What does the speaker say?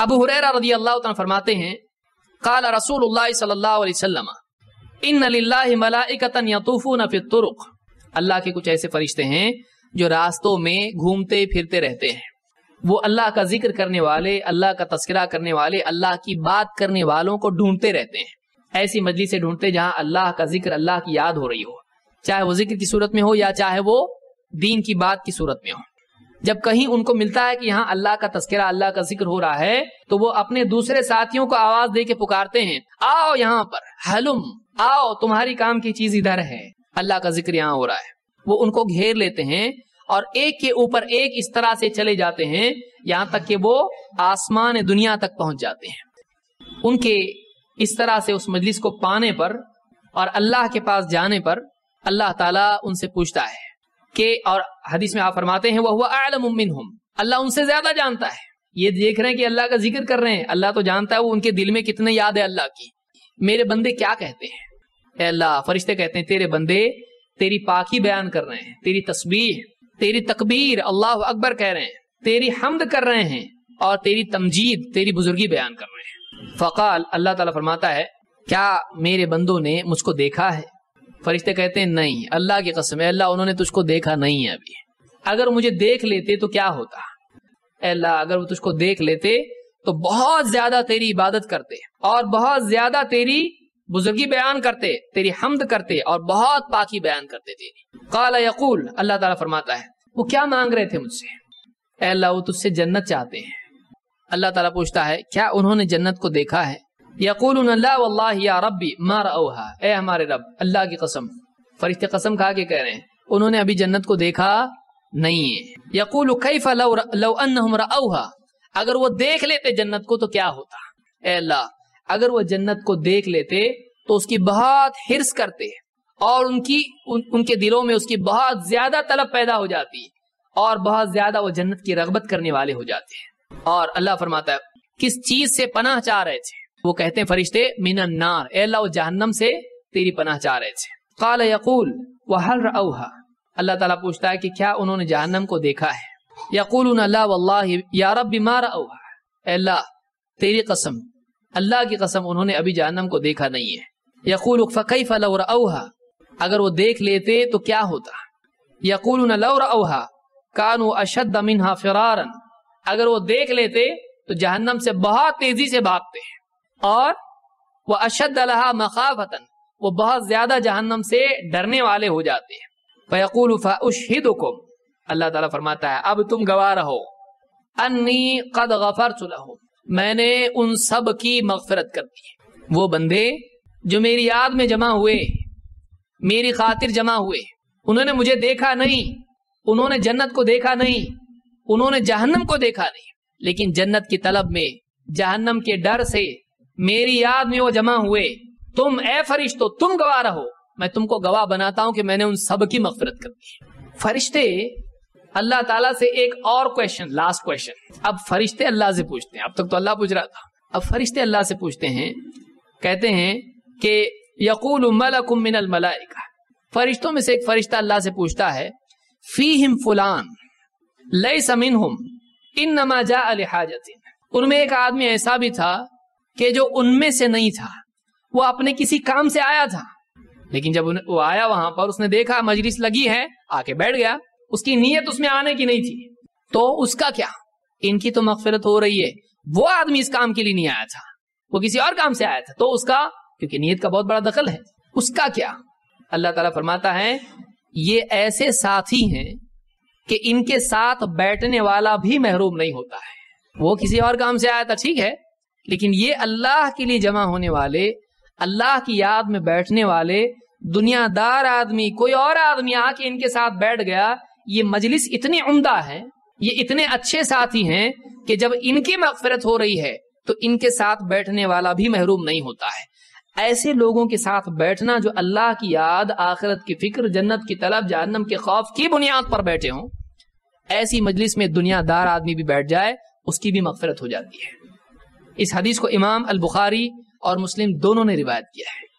अबू हुरैरा रज़ियल्लाहु तआला फरमाते हैं क़ाल रसूलुल्लाह सल्लल्लाहु अलैहि वसल्लम इन्ना लिल्लाहि मलाइकतन यतूफूना फित तुरुक, अल्लाह के कुछ ऐसे फरिश्ते हैं जो रास्तों में घूमते फिरते रहते हैं। वो अल्लाह का जिक्र करने वाले, अल्लाह का तस्करा करने वाले, अल्लाह की बात करने वालों को ढूंढते रहते हैं। ऐसी मजलिस से ढूंढते जहां अल्लाह का जिक्र, अल्लाह की याद हो रही हो, चाहे वो जिक्र की सूरत में हो या चाहे वो दीन की बात की सूरत में हो। जब कहीं उनको मिलता है कि यहाँ अल्लाह का तस्करा, अल्लाह का जिक्र हो रहा है, तो वो अपने दूसरे साथियों को आवाज दे के पुकारते हैं, आओ यहाँ पर, हलुम, आओ, तुम्हारी काम की चीज इधर है, अल्लाह का जिक्र यहाँ हो रहा है। वो उनको घेर लेते हैं और एक के ऊपर एक इस तरह से चले जाते हैं यहाँ तक कि वो आसमान दुनिया तक पहुंच जाते हैं। उनके इस तरह से उस मजलिस को पाने पर और अल्लाह के पास जाने पर अल्लाह ताला उनसे पूछता है कि, और हदीस में आप फरमाते हैं, वह हुआ अअलमु मिनहुम, अल्लाह उनसे ज्यादा जानता है। ये देख रहे हैं कि अल्लाह का जिक्र कर रहे हैं, अल्लाह तो जानता है वो उनके दिल में कितने याद है अल्लाह की। मेरे बंदे क्या कहते हैं? ए अल्लाह, फरिश्ते कहते हैं तेरे बंदे तेरी पाकी बयान कर रहे हैं, तेरी तस्बीह, तेरी तकबीर, अल्लाह अकबर कह रहे हैं, तेरी हम्द कर रहे हैं और तेरी तमजीद, तेरी बुजुर्गी बयान कर रहे हैं। फकाल, अल्लाह ताला फरमाता है, क्या मेरे बंदों ने मुझको देखा है? फरिश्ते कहते हैं नहीं, अल्लाह की कसम है अल्लाह, उन्होंने तुझको देखा नहीं है अभी। अगर मुझे देख लेते तो क्या होता? अल्लाह, अगर वो तुझको देख लेते तो बहुत ज्यादा तेरी इबादत करते और बहुत ज्यादा तेरी बुजुर्गी बयान करते, तेरी हम्द करते और बहुत पाकी बयान करते तेरी। काला यकूल, अल्लाह ताला फरमाता है, वो क्या मांग रहे थे मुझसे? अल्लाह, वो तुझसे जन्नत चाहते हैं। अल्लाह ताला पूछता है, क्या उन्होंने जन्नत को देखा है? यकूलून ला वल्लाहि या रब्बी मा रअऊहा, ए हमारे रब, अल्लाह की कसम, फरिश्ते कसम खा के कह रहे हैं उन्होंने अभी जन्नत को देखा नहीं है। यकूलु कैफ लौ अन्नहुम रअऊहा, अगर वो देख लेते जन्नत को तो क्या होता? ए अल्लाह, अगर वो जन्नत को देख लेते तो उसकी बहुत हिर्स करते और उनके दिलों में उसकी बहुत ज्यादा तलब पैदा हो जाती और बहुत ज्यादा वो जन्नत की रगबत करने वाले हो जाते हैं। और अल्लाह फरमाता है, किस चीज से पनाह चाह रहे थे? वो कहते हैं फरिश्ते, मिनन नार, ए अल्लाह, वो जहन्नम से तेरी पनाह चाह रहे थे। काल यकूल वहल रअऊहा, अल्लाह ताला पूछता है कि क्या उन्होंने जहन्नम को देखा है? यकूलून ला वल्लाहि या रब्बी मा रअऊहा, ए अल्लाह तेरी कसम, अल्लाह की कसम, उन्होंने अभी जहन्नम को देखा नहीं है। यकूलु फकैफ लौ रअऊहा, अगर वो देख लेते तो क्या होता? यकूलून लौ रअऊहा कानू अशद्द मिन्हा फिरारन, अगर वो देख लेते तो जहन्नम से बहुत तेजी से भागते हैं और वह अशद्द लहा मखाफतन, वो बहुत ज्यादा जहन्नम से डरने वाले हो जाते हैं। फयकूलु फउशहिदुकुम, अल्लाह ताला फरमाता है, अब तुम गवाह रहो, अन्नी कद गफरतु लहुम, मैंने उन सब की मगफिरत कर दी। वो बंदे जो मेरी याद में जमा हुए, मेरी खातिर जमा हुए, उन्होंने मुझे देखा नहीं, उन्होंने जन्नत को देखा नहीं, उन्होंने जहन्नम को देखा नहीं, लेकिन जन्नत की तलब में, जहन्नम के डर से मेरी याद में वो जमा हुए। तुम ए फरिश्तो, तुम गवाह रहो, मैं तुमको गवाह बनाता हूं कि मैंने उन सब की मगफिरत कर दी। फरिश्ते अल्लाह ताला से एक और क्वेश्चन, लास्ट क्वेश्चन, अब फरिश्ते अल्लाह से पूछते हैं। अब तक तो अल्लाह पूछ रहा था, अब फरिश्ते अल्लाह से पूछते हैं, कहते हैं कि यकूलु मलकुम मिनल मलाइका, फरिश्तों में से एक फरिश्ता अल्लाह से पूछता है, फीहिम फुलान लैसा मिनहुम इन्नमा जाअ लिहाजतिन, उनमें एक आदमी ऐसा भी था कि जो उनमें से नहीं था, वो अपने किसी काम से आया था, लेकिन जब वो आया वहां पर, उसने देखा मजलिस लगी है, आके बैठ गया, उसकी नीयत उसमें आने की नहीं थी, तो उसका क्या? इनकी तो मगफिरत हो रही है, वो आदमी इस काम के लिए नहीं आया था, वो किसी और काम से आया था, तो उसका, क्योंकि नीयत का बहुत बड़ा दखल है, उसका क्या? अल्लाह ताला फरमाता है, ये ऐसे साथी हैं कि इनके साथ बैठने वाला भी महरूम नहीं होता है। वो किसी और काम से आया था, ठीक है, लेकिन ये अल्लाह के लिए जमा होने वाले, अल्लाह की याद में बैठने वाले, दुनियादार आदमी, कोई और आदमी आके इनके साथ बैठ गया, ये मजलिस इतनी उम्दा है, ये इतने अच्छे साथी हैं कि जब इनकी मगफिरत हो रही है तो इनके साथ बैठने वाला भी महरूम नहीं होता है। ऐसे लोगों के साथ बैठना जो अल्लाह की याद, आखिरत की फिक्र, जन्नत की तलब, जहन्नम के खौफ की बुनियाद पर बैठे हों, ऐसी मजलिस में दुनियादार आदमी भी बैठ जाए, उसकी भी मगफिरत हो जाती है। इस हदीस को इमाम अल बुखारी और मुस्लिम दोनों ने रिवायत किया है।